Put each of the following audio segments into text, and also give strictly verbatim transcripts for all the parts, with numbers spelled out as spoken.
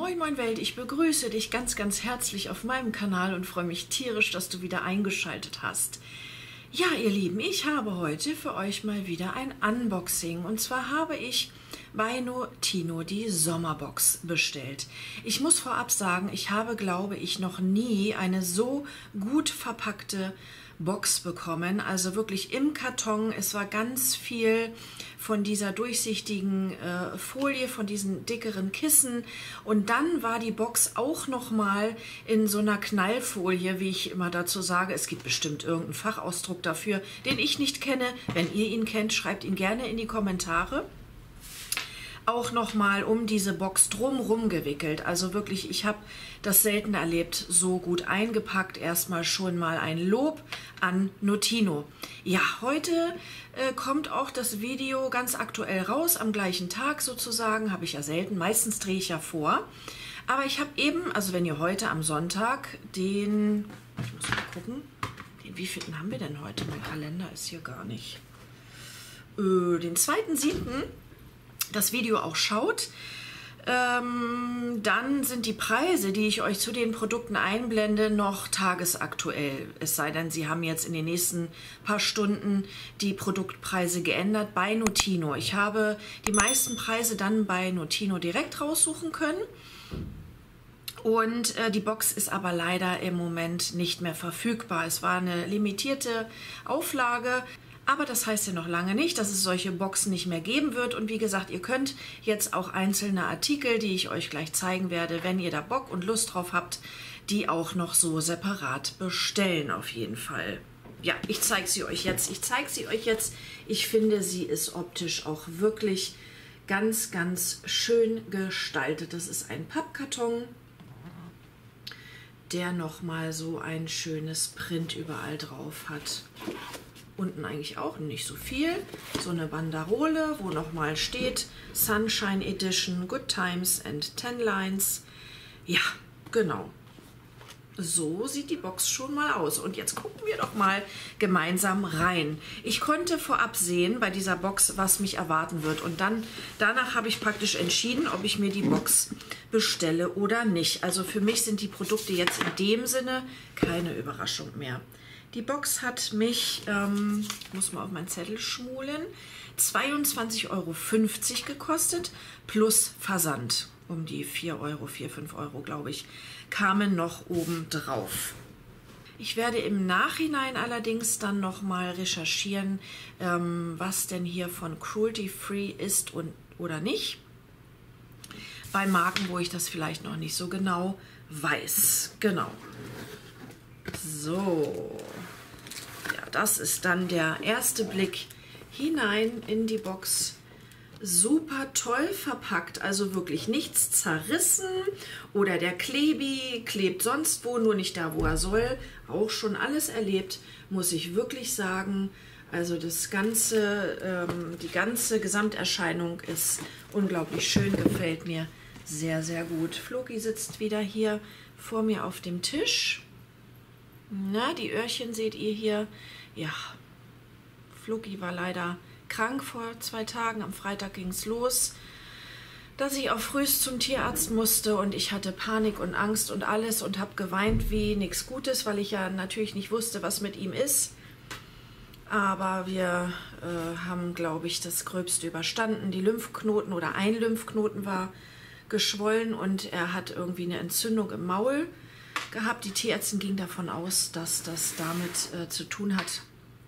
Moin Moin Welt, ich begrüße dich ganz ganz herzlich auf meinem Kanal und freue mich tierisch, dass du wieder eingeschaltet hast. Ja, ihr Lieben, ich habe heute für euch mal wieder ein Unboxing und zwar habe ich bei Notino die Sommerbox bestellt. Ich muss vorab sagen, ich habe, glaube ich, noch nie eine so gut verpackte Box bekommen, also wirklich im Karton. Es war ganz viel von dieser durchsichtigen äh, Folie, von diesen dickeren Kissen und dann war die Box auch noch mal in so einer Knallfolie, wie ich immer dazu sage. Es gibt bestimmt irgendeinen Fachausdruck dafür, den ich nicht kenne. Wenn ihr ihn kennt, schreibt ihn gerne in die Kommentare. Auch noch mal um diese Box drumherum gewickelt. Also wirklich, ich habe das selten erlebt, so gut eingepackt. Erstmal schon mal ein Lob an Notino. Ja, heute äh, kommt auch das Video ganz aktuell raus, am gleichen Tag sozusagen. Habe ich ja selten, meistens drehe ich ja vor. Aber ich habe eben, also wenn ihr heute am Sonntag den, ich muss mal gucken, den wievielten haben wir denn heute? Mein Kalender ist hier gar nicht. Äh, den zweiten siebten das Video auch schaut, ähm, dann sind die Preise, die ich euch zu den Produkten einblende, noch tagesaktuell. Es sei denn, sie haben jetzt in den nächsten paar Stunden die Produktpreise geändert bei Notino. Ich habe die meisten Preise dann bei Notino direkt raussuchen können. Und äh, die Box ist aber leider im Moment nicht mehr verfügbar. Es war eine limitierte Auflage. Aber das heißt ja noch lange nicht, dass es solche Boxen nicht mehr geben wird. Und wie gesagt, ihr könnt jetzt auch einzelne Artikel, die ich euch gleich zeigen werde, wenn ihr da Bock und Lust drauf habt, die auch noch so separat bestellen auf jeden Fall. Ja, ich zeige sie euch jetzt. Ich zeige sie euch jetzt. Ich finde, sie ist optisch auch wirklich ganz, ganz schön gestaltet. Das ist ein Pappkarton, der nochmal so ein schönes Print überall drauf hat. Unten eigentlich auch nicht so viel. So eine Banderole, wo nochmal steht Sunshine Edition, Good Times and Ten Lines. Ja, genau. So sieht die Box schon mal aus. Und jetzt gucken wir doch mal gemeinsam rein. Ich konnte vorab sehen bei dieser Box, was mich erwarten wird. Und dann danach habe ich praktisch entschieden, ob ich mir die Box bestelle oder nicht. Also für mich sind die Produkte jetzt in dem Sinne keine Überraschung mehr. Die Box hat mich, ähm, muss mal auf meinen Zettel schmulen, zweiundzwanzig Euro fünfzig gekostet plus Versand. Um die vier Euro, vier, fünf Euro, glaube ich, kamen noch oben drauf. Ich werde im Nachhinein allerdings dann noch mal recherchieren, ähm, was denn hier von Cruelty Free ist und oder nicht. Bei Marken, wo ich das vielleicht noch nicht so genau weiß. Genau. So, ja, das ist dann der erste Blick hinein in die Box. Super toll verpackt, also wirklich nichts zerrissen oder der Klebi klebt sonst wo, nur nicht da, wo er soll. Auch schon alles erlebt, muss ich wirklich sagen. Also das ganze, ähm, die ganze Gesamterscheinung ist unglaublich schön, gefällt mir sehr, sehr gut. Floki sitzt wieder hier vor mir auf dem Tisch. Na, die Öhrchen seht ihr hier. Ja, Floki war leider krank vor zwei Tagen. Am Freitag ging es los, dass ich auch frühst zum Tierarzt musste und ich hatte Panik und Angst und alles und habe geweint wie nichts Gutes, weil ich ja natürlich nicht wusste, was mit ihm ist. Aber wir äh, haben, glaube ich, das Gröbste überstanden. Die Lymphknoten oder ein Lymphknoten war geschwollen und er hat irgendwie eine Entzündung im Maul gehabt. Die Tierärztin ging davon aus, dass das damit äh, zu tun hat.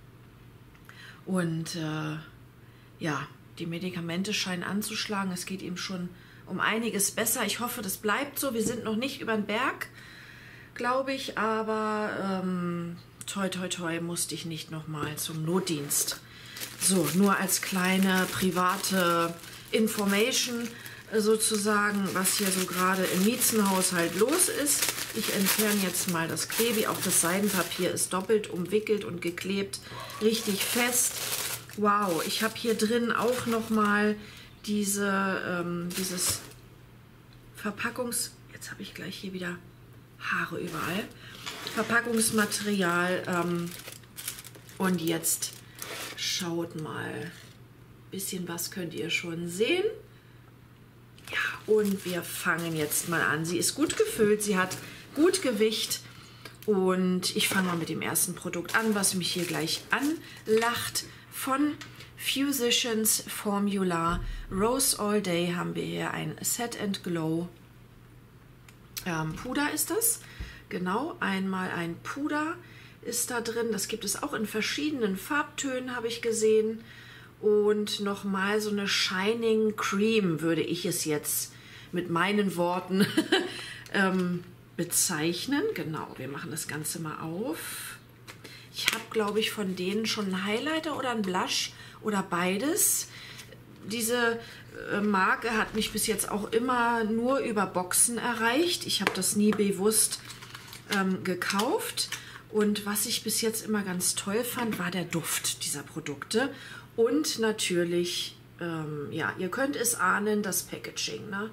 Und äh, ja, die Medikamente scheinen anzuschlagen. Es geht ihm schon um einiges besser. Ich hoffe, das bleibt so. Wir sind noch nicht über den Berg, glaube ich, aber ähm, toi toi toi musste ich nicht nochmal zum Notdienst. So, nur als kleine private Information sozusagen, was hier so gerade im Miezenhaushalt los ist. Ich entferne jetzt mal das Klebi. Auch das Seidenpapier ist doppelt umwickelt und geklebt, richtig fest. Wow, ich habe hier drin auch noch mal diese, ähm, dieses Verpackungs... Jetzt habe ich gleich hier wieder Haare überall. Verpackungsmaterial. Ähm, und jetzt schaut mal. Bisschen was könnt ihr schon sehen. Ja, Und wir fangen jetzt mal an. Sie ist gut gefüllt, sie hat gut Gewicht. Und ich fange mal mit dem ersten Produkt an, was mich hier gleich anlacht. Von Physicians Formula Rose All Day haben wir hier ein Set and Glow ähm, Puder ist das. Genau, einmal ein Puder ist da drin. Das gibt es auch in verschiedenen Farbtönen, habe ich gesehen. Und nochmal so eine Shining Cream würde ich es jetzt mit meinen Worten ähm, bezeichnen. Genau, wir machen das Ganze mal auf. Ich habe, glaube ich, von denen schon einen Highlighter oder einen Blush oder beides. Diese äh, Marke hat mich bis jetzt auch immer nur über Boxen erreicht. Ich habe das nie bewusst ähm, gekauft. Und was ich bis jetzt immer ganz toll fand, war der Duft dieser Produkte. Und natürlich, ähm, ja, ihr könnt es ahnen, das Packaging, ne?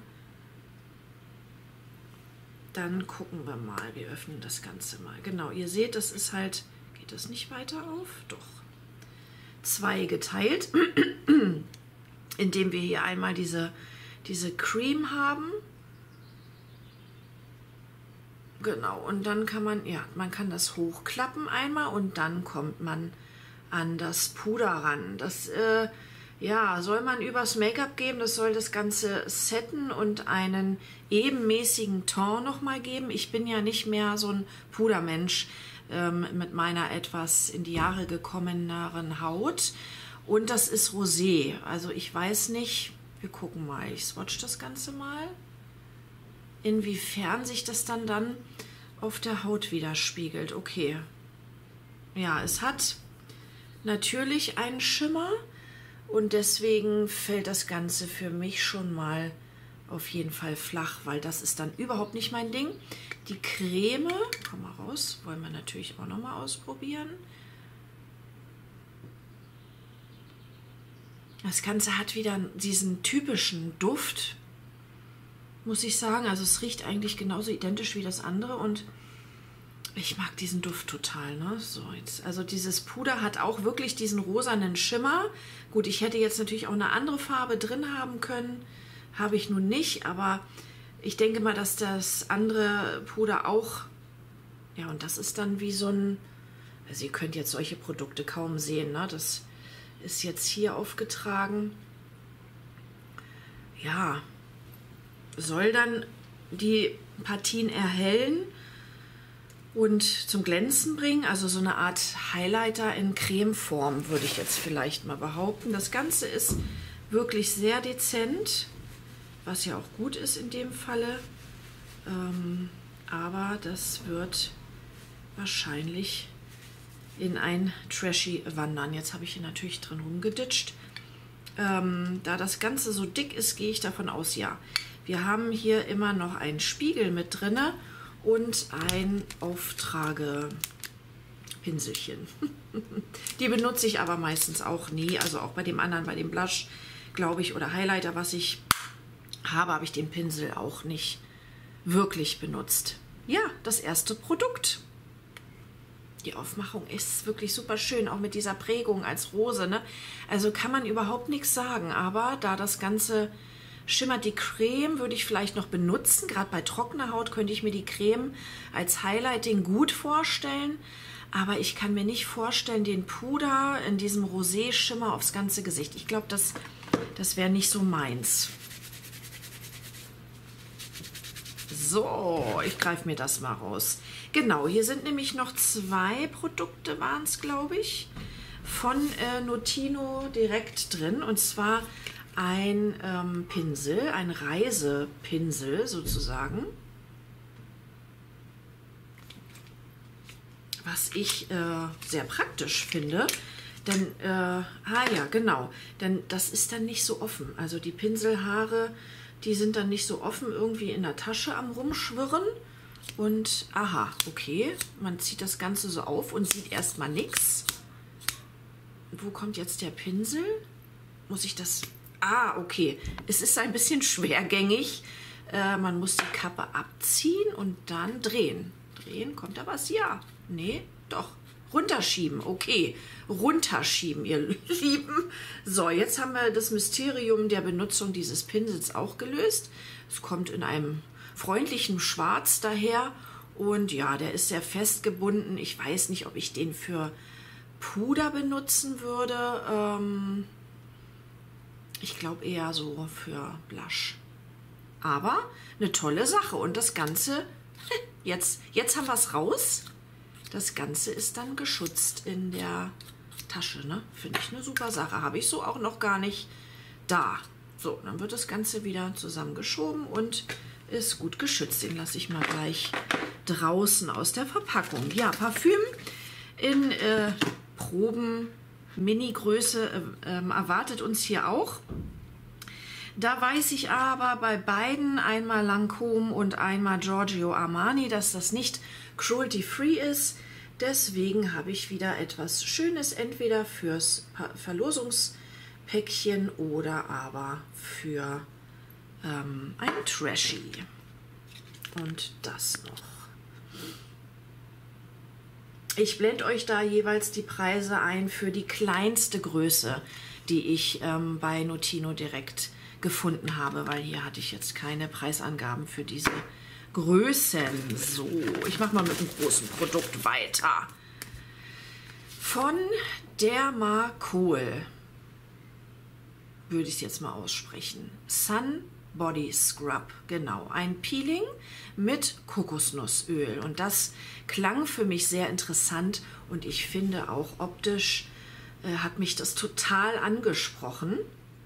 Dann gucken wir mal, wir öffnen das Ganze mal. Genau, ihr seht, das ist halt, geht das nicht weiter auf? Doch. Zwei geteilt, indem wir hier einmal diese, diese Cream haben. Genau, und dann kann man, ja, man kann das hochklappen einmal und dann kommt man an das Puder ran. Das, äh, ja, soll man übers Make-up geben, das soll das Ganze setten und einen ebenmäßigen Ton nochmal geben. Ich bin ja nicht mehr so ein Pudermensch ähm, mit meiner etwas in die Jahre gekommeneren Haut. Und das ist Rosé, also ich weiß nicht, wir gucken mal, ich swatch das Ganze mal, inwiefern sich das dann dann auf der Haut widerspiegelt. Okay, ja, es hat natürlich einen Schimmer und deswegen fällt das Ganze für mich schon mal auf jeden Fall flach, weil das ist dann überhaupt nicht mein Ding. Die Creme, komm mal raus, wollen wir natürlich auch noch mal ausprobieren. Das Ganze hat wieder diesen typischen Duft, muss ich sagen. Also es riecht eigentlich genauso identisch wie das andere und ich mag diesen Duft total, ne? So, jetzt, also dieses Puder hat auch wirklich diesen rosanen Schimmer. Gut, ich hätte jetzt natürlich auch eine andere Farbe drin haben können. Habe ich nun nicht, aber ich denke mal, dass das andere Puder auch, ja, und das ist dann wie so ein, also ihr könnt jetzt solche Produkte kaum sehen, ne? Das ist jetzt hier aufgetragen. Ja, soll dann die Partien erhellen und zum Glänzen bringen, also so eine Art Highlighter in Cremeform, würde ich jetzt vielleicht mal behaupten. Das Ganze ist wirklich sehr dezent, was ja auch gut ist in dem Falle, ähm, aber das wird wahrscheinlich in ein Trashy wandern. Jetzt habe ich hier natürlich drin rumgeditscht. Ähm, da das Ganze so dick ist, gehe ich davon aus, ja. Wir haben hier immer noch einen Spiegel mit drinne und ein Auftragepinselchen. Die benutze ich aber meistens auch nie. Also auch bei dem anderen, bei dem Blush, glaube ich, oder Highlighter, was ich habe, habe ich den Pinsel auch nicht wirklich benutzt. Ja, das erste Produkt. Die Aufmachung ist wirklich super schön, auch mit dieser Prägung als Rose, ne? Also kann man überhaupt nichts sagen, aber da das Ganze schimmert, die Creme würde ich vielleicht noch benutzen. Gerade bei trockener Haut könnte ich mir die Creme als Highlighting gut vorstellen, aber ich kann mir nicht vorstellen, den Puder in diesem Rosé-Schimmer aufs ganze Gesicht. Ich glaube, das, das wäre nicht so meins. So, ich greife mir das mal raus. Genau, hier sind nämlich noch zwei Produkte, waren es, glaube ich, von äh, Notino direkt drin. Und zwar ein ähm, Pinsel, ein Reisepinsel sozusagen. Was ich äh, sehr praktisch finde. Denn, äh, ah ja, genau, denn das ist dann nicht so offen. Also die Pinselhaare, die sind dann nicht so offen irgendwie in der Tasche am Rumschwirren. Und aha, okay, man zieht das Ganze so auf und sieht erstmal nichts. Wo kommt jetzt der Pinsel? Muss ich das... Ah, okay, es ist ein bisschen schwergängig. Äh, man muss die Kappe abziehen und dann drehen. Drehen, kommt da was? Ja, nee, doch. runterschieben. Okay, runterschieben, ihr Lieben. So, jetzt haben wir das Mysterium der Benutzung dieses Pinsels auch gelöst. Es kommt in einem freundlichen Schwarz daher. Und ja, der ist sehr festgebunden. Ich weiß nicht, ob ich den für Puder benutzen würde. Ähm, ich glaube eher so für Blush. Aber eine tolle Sache. Und das Ganze, jetzt, jetzt haben wir es raus. Das Ganze ist dann geschützt in der Tasche. Ne? Finde ich eine super Sache. Habe ich so auch noch gar nicht da. So, dann wird das Ganze wieder zusammengeschoben und ist gut geschützt. Den lasse ich mal gleich draußen aus der Verpackung. Ja, Parfüm in äh, Proben Mini-Größe äh, äh, erwartet uns hier auch. Da weiß ich aber bei beiden, einmal Lancôme und einmal Giorgio Armani, dass das nicht cruelty-free ist. Deswegen habe ich wieder etwas Schönes, entweder fürs Verlosungspäckchen oder aber für ähm, ein Trashy. Und das noch. Ich blende euch da jeweils die Preise ein für die kleinste Größe, die ich ähm, bei Notino direkt gefunden habe, weil hier hatte ich jetzt keine Preisangaben für diese Größen. So, ich mache mal mit dem großen Produkt weiter. Von Dermacol würde ich es jetzt mal aussprechen. Sun Body Scrub, genau, ein Peeling mit Kokosnussöl und das klang für mich sehr interessant und ich finde auch optisch äh, hat mich das total angesprochen.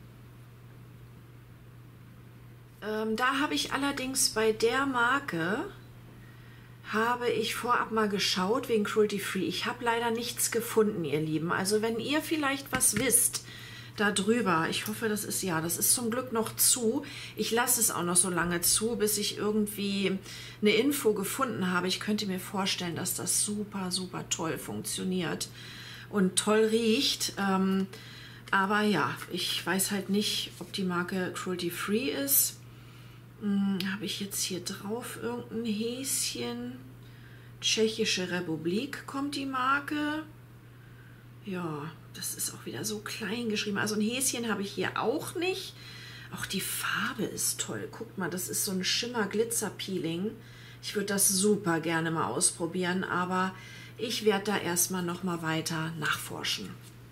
Ähm, da habe ich allerdings bei der Marke habe ich vorab mal geschaut wegen Cruelty Free. Ich habe leider nichts gefunden, ihr Lieben. Also wenn ihr vielleicht was wisst darüber, ich hoffe, das ist ja, das ist zum Glück noch zu. Ich lasse es auch noch so lange zu, bis ich irgendwie eine Info gefunden habe. Ich könnte mir vorstellen, dass das super, super toll funktioniert und toll riecht. Ähm, aber ja, ich weiß halt nicht, ob die Marke Cruelty Free ist. Hm, habe ich jetzt hier drauf irgendein Häschen? Tschechische Republik kommt die Marke. Ja, das ist auch wieder so klein geschrieben. Also ein Häschen habe ich hier auch nicht. Auch die Farbe ist toll. Guckt mal, das ist so ein Schimmer-Glitzer-Peeling. Ich würde das super gerne mal ausprobieren, aber ich werde da erstmal noch mal weiter nachforschen.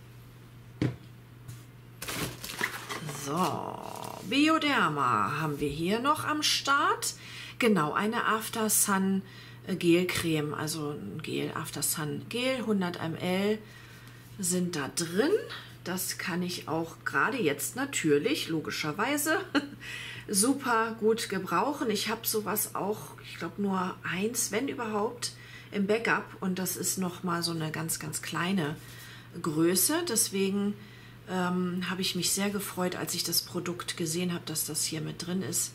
So, Bioderma haben wir hier noch am Start. Genau, eine After Sun Gelcreme, also ein Gel, After Sun Gel, hundert Milliliter sind da drin. Das kann ich auch gerade jetzt natürlich, logischerweise, super gut gebrauchen. Ich habe sowas auch, ich glaube nur eins, wenn überhaupt, im Backup. Und das ist nochmal so eine ganz, ganz kleine Größe. Deswegen ähm, habe ich mich sehr gefreut, als ich das Produkt gesehen habe, dass das hier mit drin ist.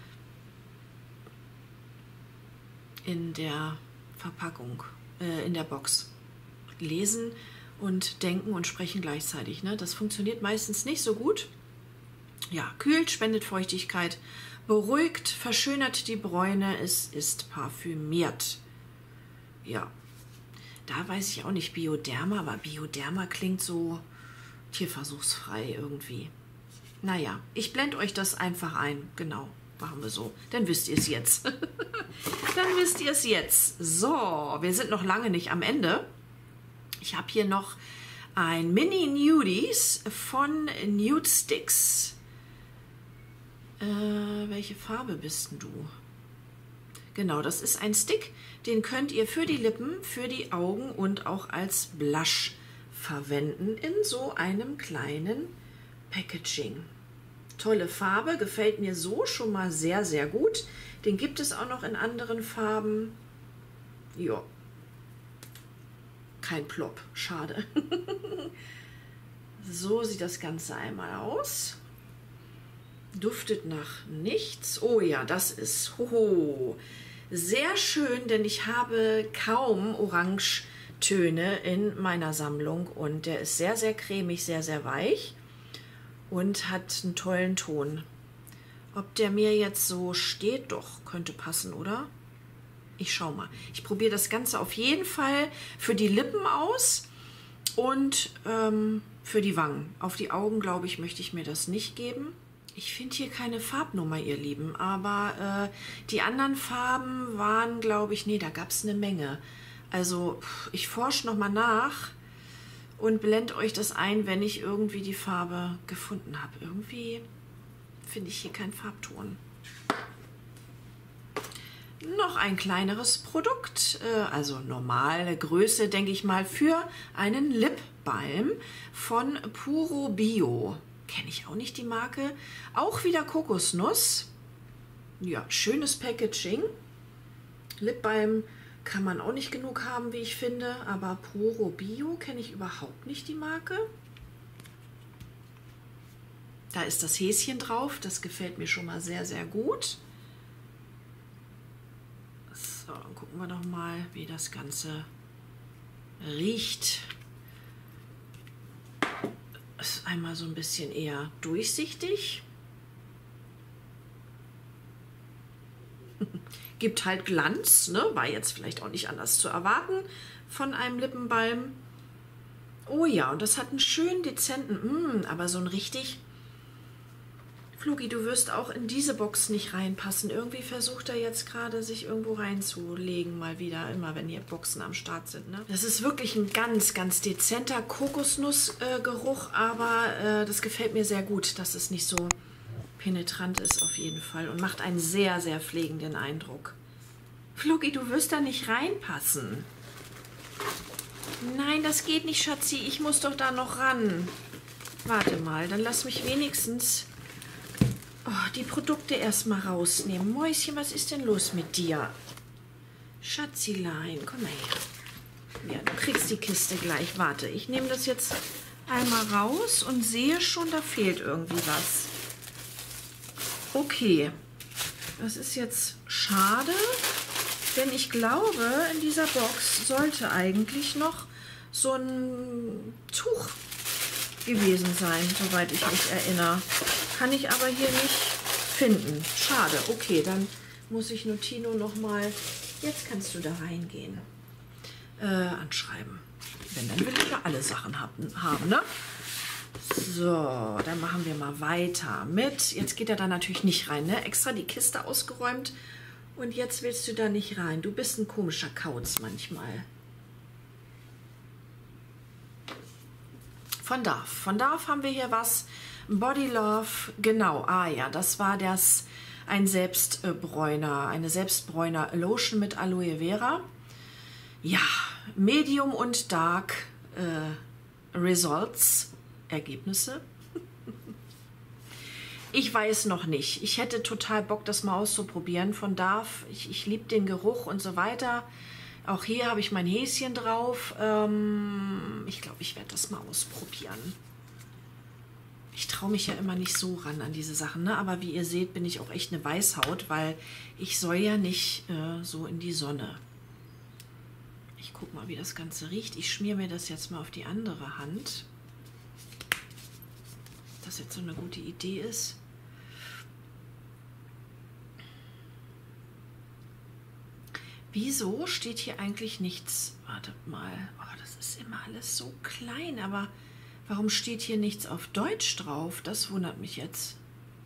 In der Verpackung, äh, in der Box. Lesen und denken und sprechen gleichzeitig. Ne? Das funktioniert meistens nicht so gut. Ja, kühlt, spendet Feuchtigkeit, beruhigt, verschönert die Bräune, es ist parfümiert. Ja, da weiß ich auch nicht Bioderma, aber Bioderma klingt so tierversuchsfrei irgendwie. Naja, ich blende euch das einfach ein. Genau, machen wir so. Dann wisst ihr es jetzt. Dann wisst ihr es jetzt. So, wir sind noch lange nicht am Ende. Ich habe hier noch ein Mini Nudies von Nude Sticks. Äh, welche Farbe bist denn du? Genau, das ist ein Stick, den könnt ihr für die Lippen, für die Augen und auch als Blush verwenden in so einem kleinen Packaging. Tolle Farbe, gefällt mir so schon mal sehr, sehr gut. Den gibt es auch noch in anderen Farben. Ja. Kein Plop, schade. So sieht das Ganze einmal aus. Duftet nach nichts. Oh ja, das ist hoho. Sehr schön, denn ich habe kaum Orangetöne in meiner Sammlung und der ist sehr, sehr cremig, sehr, sehr weich und hat einen tollen Ton. Ob der mir jetzt so steht, doch, könnte passen, oder? Ich schau mal. Ich probiere das Ganze auf jeden Fall für die Lippen aus und ähm, für die Wangen. Auf die Augen, glaube ich, möchte ich mir das nicht geben. Ich finde hier keine Farbnummer, ihr Lieben, aber äh, die anderen Farben waren, glaube ich, nee, da gab es eine Menge. Also ich forsche nochmal nach und blende euch das ein, wenn ich irgendwie die Farbe gefunden habe. Irgendwie finde ich hier keinen Farbton. Noch ein kleineres Produkt, also normale Größe, denke ich mal, für einen Lipbalm von Puro Bio. Kenne ich auch nicht die Marke. Auch wieder Kokosnuss. Ja, schönes Packaging. Lipbalm kann man auch nicht genug haben, wie ich finde. Aber Puro Bio kenne ich überhaupt nicht die Marke. Da ist das Häschen drauf. Das gefällt mir schon mal sehr, sehr gut. So, dann gucken wir doch mal, wie das Ganze riecht. Ist einmal so ein bisschen eher durchsichtig. Gibt halt Glanz, ne? War jetzt vielleicht auch nicht anders zu erwarten von einem Lippenbalm. Oh ja, und das hat einen schönen dezenten, mh, aber so ein richtig... Flugi, du wirst auch in diese Box nicht reinpassen. Irgendwie versucht er jetzt gerade, sich irgendwo reinzulegen, mal wieder, immer wenn hier Boxen am Start sind. Ne? Das ist wirklich ein ganz, ganz dezenter Kokosnussgeruch, äh, aber äh, das gefällt mir sehr gut, dass es nicht so penetrant ist auf jeden Fall und macht einen sehr, sehr pflegenden Eindruck. Flugi, du wirst da nicht reinpassen. Nein, das geht nicht, Schatzi. Ich muss doch da noch ran. Warte mal, dann lass mich wenigstens... Oh, die Produkte erstmal rausnehmen. Mäuschen, was ist denn los mit dir? Schatzilein, komm mal her. Ja, du kriegst die Kiste gleich. Warte, ich nehme das jetzt einmal raus und sehe schon, da fehlt irgendwie was. Okay, das ist jetzt schade, denn ich glaube, in dieser Box sollte eigentlich noch so ein Tuch gewesen sein, soweit ich mich erinnere. Kann ich aber hier nicht finden. Schade. Okay, dann muss ich Notino noch mal, jetzt kannst du da reingehen, äh, anschreiben. Wenn, dann will ich ja alle Sachen haben, haben, ne? So, dann machen wir mal weiter mit, jetzt geht er da natürlich nicht rein, ne? Extra die Kiste ausgeräumt und jetzt willst du da nicht rein. Du bist ein komischer Kauz manchmal. Von Dove. Von Dove haben wir hier was. Body Love, genau, ah ja, das war das, ein Selbstbräuner, eine Selbstbräuner Lotion mit Aloe Vera. Ja, Medium und Dark äh, Results, Ergebnisse. Ich weiß noch nicht. Ich hätte total Bock, das mal auszuprobieren von Dove. Ich, ich liebe den Geruch und so weiter. Auch hier habe ich mein Häschen drauf. Ähm, ich glaube, ich werde das mal ausprobieren. Ich traue mich ja immer nicht so ran an diese Sachen, ne? Aber wie ihr seht, bin ich auch echt eine Weißhaut, weil ich soll ja nicht äh, so in die Sonne. Ich gucke mal, wie das Ganze riecht. Ich schmiere mir das jetzt mal auf die andere Hand. Ob das jetzt so eine gute Idee ist. Wieso steht hier eigentlich nichts? Wartet mal. Oh, das ist immer alles so klein, aber... Warum steht hier nichts auf Deutsch drauf? Das wundert mich jetzt.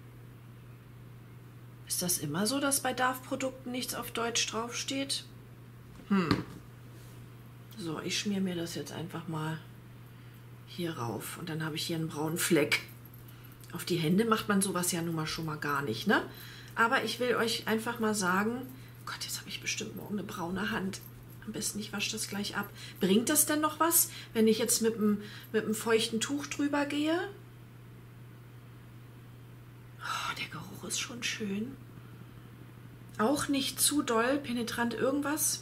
Ist das immer so, dass bei Dove-Produkten nichts auf Deutsch draufsteht? Hm. So, ich schmier mir das jetzt einfach mal hier rauf. Und dann habe ich hier einen braunen Fleck. Auf die Hände macht man sowas ja nun mal schon mal gar nicht, ne? Aber ich will euch einfach mal sagen, Gott, jetzt habe ich bestimmt morgen eine braune Hand. Am besten, ich wasche das gleich ab. Bringt das denn noch was, wenn ich jetzt mit einem mit einem feuchten Tuch drüber gehe? Oh, der Geruch ist schon schön. Auch nicht zu doll, penetrant irgendwas.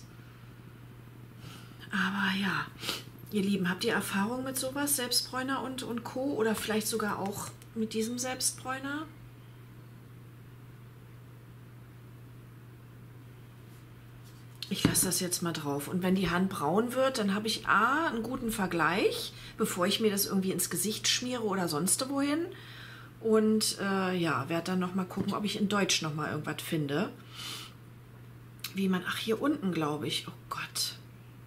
Aber ja, ihr Lieben, habt ihr Erfahrung mit sowas? Selbstbräuner und, und Co. Oder vielleicht sogar auch mit diesem Selbstbräuner? Ich lasse das jetzt mal drauf. Und wenn die Hand braun wird, dann habe ich A, einen guten Vergleich, bevor ich mir das irgendwie ins Gesicht schmiere oder sonst wohin. Und äh, ja, werde dann noch mal gucken, ob ich in Deutsch noch mal irgendwas finde. wie man, ach, hier unten, glaube ich, oh Gott.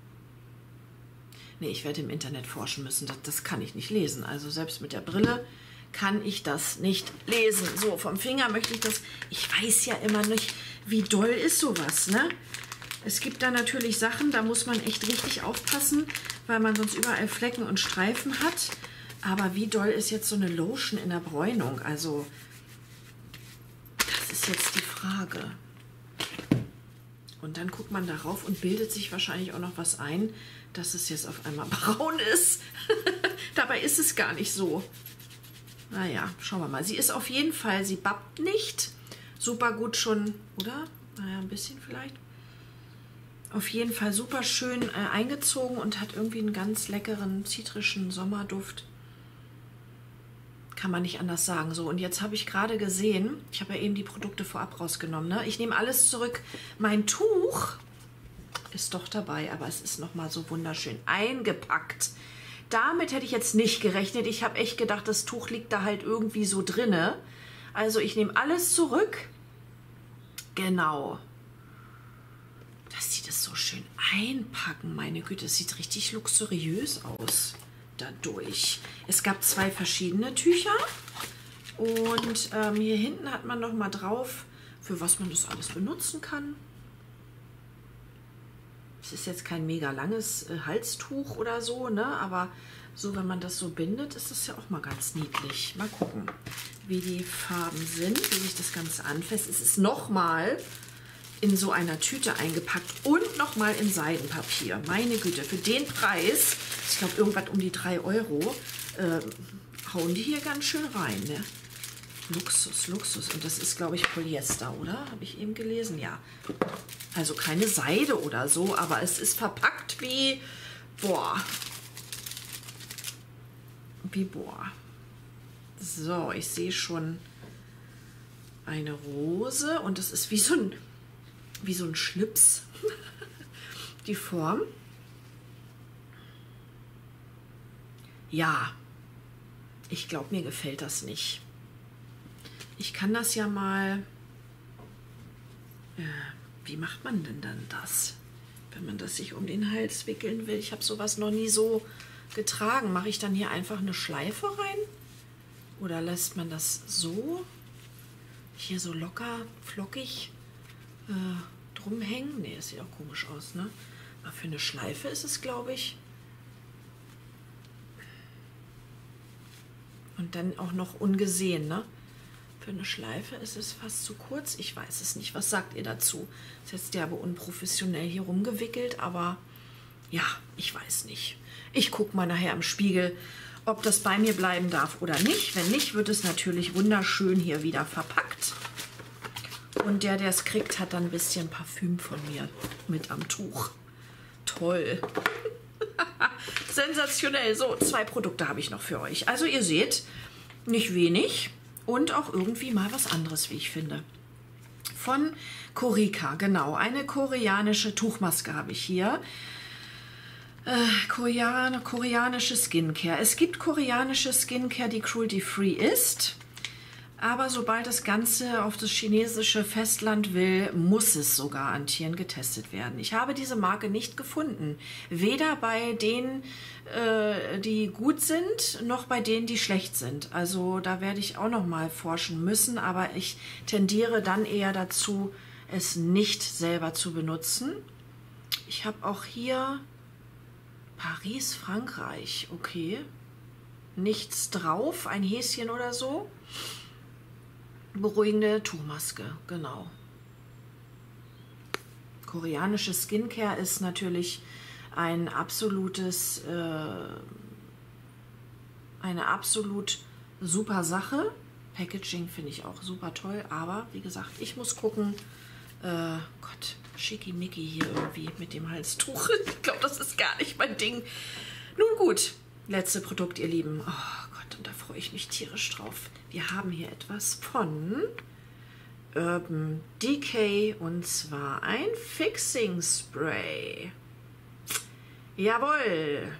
Nee, ich werde im Internet forschen müssen, das, das kann ich nicht lesen. Also selbst mit der Brille kann ich das nicht lesen. So, vom Finger möchte ich das, ich weiß ja immer nicht, wie doll ist sowas, ne? Es gibt da natürlich Sachen, da muss man echt richtig aufpassen, weil man sonst überall Flecken und Streifen hat. Aber wie doll ist jetzt so eine Lotion in der Bräunung? Also, das ist jetzt die Frage. Und dann guckt man darauf und bildet sich wahrscheinlich auch noch was ein, dass es jetzt auf einmal braun ist. Dabei ist es gar nicht so. Naja, schauen wir mal. Sie ist auf jeden Fall, sie babbt nicht. Super gut schon, oder? Naja, ein bisschen vielleicht. Auf jeden Fall super schön äh, eingezogen und hat irgendwie einen ganz leckeren, zitrischen Sommerduft. Kann man nicht anders sagen. So, und jetzt habe ich gerade gesehen, ich habe ja eben die Produkte vorab rausgenommen, ne? Ich nehme alles zurück. Mein Tuch ist doch dabei, aber es ist nochmal so wunderschön eingepackt. Damit hätte ich jetzt nicht gerechnet. Ich habe echt gedacht, das Tuch liegt da halt irgendwie so drinne. Also ich nehme alles zurück. Genau. Dass sie das so schön einpacken, meine Güte, das sieht richtig luxuriös aus dadurch. Es gab zwei verschiedene Tücher und ähm, hier hinten hat man noch mal drauf, für was man das alles benutzen kann. Es ist jetzt kein mega langes äh, Halstuch oder so, ne? Aber so, wenn man das so bindet, ist das ja auch mal ganz niedlich. Mal gucken, wie die Farben sind, wie sich das Ganze anfasst. Es ist nochmal in so einer Tüte eingepackt und nochmal in Seidenpapier. Meine Güte, für den Preis, ich glaube irgendwas um die drei Euro, äh, hauen die hier ganz schön rein. Ne? Luxus, Luxus. Und das ist, glaube ich, Polyester, oder? Habe ich eben gelesen? Ja. Also keine Seide oder so, aber es ist verpackt wie, boah, wie boah. So, ich sehe schon eine Rose und das ist wie so ein wie so ein Schlips, die Form. Ja, ich glaube, mir gefällt das nicht. Ich kann das ja mal, äh, wie macht man denn dann das, wenn man das sich um den Hals wickeln will? Ich habe sowas noch nie so getragen. Mache ich dann hier einfach eine Schleife rein? Oder lässt man das so, hier so locker, flockig, Äh, drum hängen? Ne, das sieht auch komisch aus, ne? Aber für eine Schleife ist es, glaube ich. Und dann auch noch ungesehen, ne? Für eine Schleife ist es fast zu kurz. Ich weiß es nicht. Was sagt ihr dazu? Ist jetzt derbe unprofessionell hier rumgewickelt, aber ja, ich weiß nicht. Ich gucke mal nachher im Spiegel, ob das bei mir bleiben darf oder nicht. Wenn nicht, wird es natürlich wunderschön hier wieder verpackt. Und der, der es kriegt, hat dann ein bisschen Parfüm von mir mit am Tuch. Toll. Sensationell. So, zwei Produkte habe ich noch für euch. Also ihr seht, nicht wenig und auch irgendwie mal was anderes, wie ich finde. Von Corica, genau. Eine koreanische Tuchmaske habe ich hier. Äh, Korean koreanische Skincare. Es gibt koreanische Skincare, die cruelty-free ist. Aber sobald das Ganze auf das chinesische Festland will, muss es sogar an Tieren getestet werden. Ich habe diese Marke nicht gefunden. Weder bei denen, äh, die gut sind, noch bei denen, die schlecht sind. Also da werde ich auch noch mal forschen müssen. Aber ich tendiere dann eher dazu, es nicht selber zu benutzen. Ich habe auch hier Paris, Frankreich. Okay. Nichts drauf, ein Häschen oder so. Beruhigende Tuchmaske, genau. Koreanische Skincare ist natürlich ein absolutes, äh, eine absolut super Sache. Packaging finde ich auch super toll, aber wie gesagt, ich muss gucken. Äh, Gott, schickimicki hier irgendwie mit dem Halstuch. Ich glaube, das ist gar nicht mein Ding. Nun gut, letzte Produkt, ihr Lieben. Oh Gott, und da freue ich mich tierisch drauf. Wir haben hier etwas von Urban Decay und zwar ein Fixing Spray. Jawohl!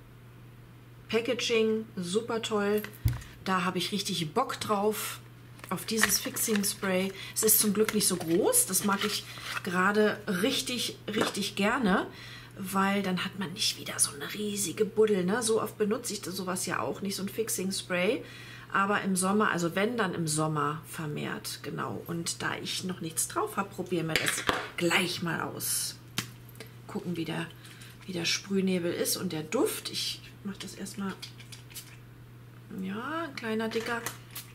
Packaging, super toll. Da habe ich richtig Bock drauf. auf dieses Fixing Spray. Es ist zum Glück nicht so groß. Das mag ich gerade richtig, richtig gerne, weil dann hat man nicht wieder so eine riesige Buddel. Ne? So oft benutze ich sowas ja auch nicht, so ein Fixing Spray. Aber im Sommer, also wenn, dann im Sommer vermehrt, genau. Und da ich noch nichts drauf habe, probieren wir das gleich mal aus. Gucken, wie der, wie der Sprühnebel ist und der Duft. Ich mache das erstmal, ja, ein kleiner, dicker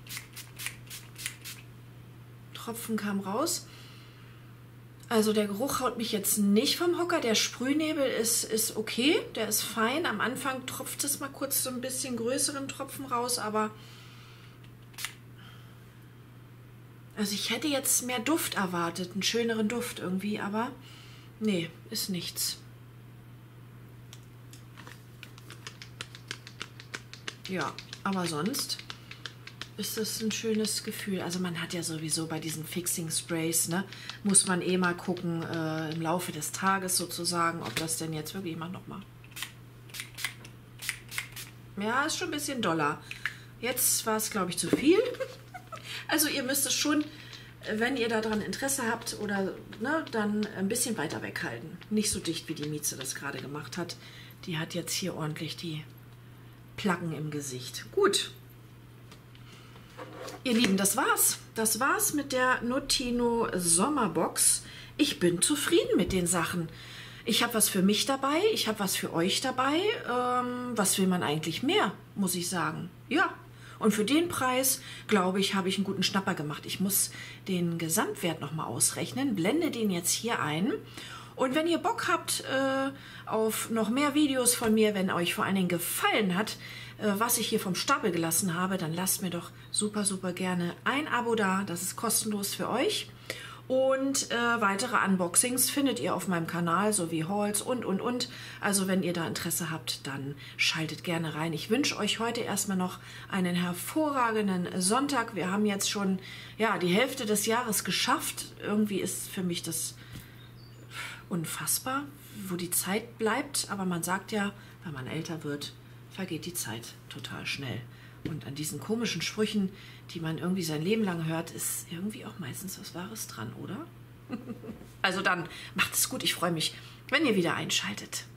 Tropfen kam raus. Also der Geruch haut mich jetzt nicht vom Hocker. Der Sprühnebel ist, ist okay, der ist fein. Am Anfang tropft es mal kurz so ein bisschen größeren Tropfen raus, aber also ich hätte jetzt mehr Duft erwartet, einen schöneren Duft irgendwie, aber nee, ist nichts. Ja, aber sonst ist das ein schönes Gefühl. Also man hat ja sowieso bei diesen Fixing Sprays, ne, muss man eh mal gucken, äh, im Laufe des Tages sozusagen, ob das denn jetzt wirklich, ich mach noch mal. Ja, ist schon ein bisschen doller. Jetzt war es, glaube ich, zu viel. Also ihr müsst es schon, wenn ihr daran Interesse habt, oder ne, dann ein bisschen weiter weghalten. Nicht so dicht, wie die Mieze das gerade gemacht hat. Die hat jetzt hier ordentlich die Placken im Gesicht. Gut. Ihr Lieben, das war's. Das war's mit der Notino Sommerbox. Ich bin zufrieden mit den Sachen. Ich habe was für mich dabei, ich habe was für euch dabei. Ähm, was will man eigentlich mehr, muss ich sagen. Ja, und für den Preis, glaube ich, habe ich einen guten Schnapper gemacht. Ich muss den Gesamtwert nochmal ausrechnen, blende den jetzt hier ein. Und wenn ihr Bock habt äh, auf noch mehr Videos von mir, wenn euch vor allen Dingen gefallen hat, äh, was ich hier vom Stapel gelassen habe, dann lasst mir doch super, super gerne ein Abo da. Das ist kostenlos für euch. Und äh, weitere Unboxings findet ihr auf meinem Kanal, sowie Hauls und, und, und. Also wenn ihr da Interesse habt, dann schaltet gerne rein. Ich wünsche euch heute erstmal noch einen hervorragenden Sonntag. Wir haben jetzt schon ja, die Hälfte des Jahres geschafft. Irgendwie ist für mich das unfassbar, wo die Zeit bleibt. Aber man sagt ja, wenn man älter wird, vergeht die Zeit total schnell. Und an diesen komischen Sprüchen, die man irgendwie sein Leben lang hört, ist irgendwie auch meistens was Wahres dran, oder? Also dann, macht es gut. Ich freue mich, wenn ihr wieder einschaltet.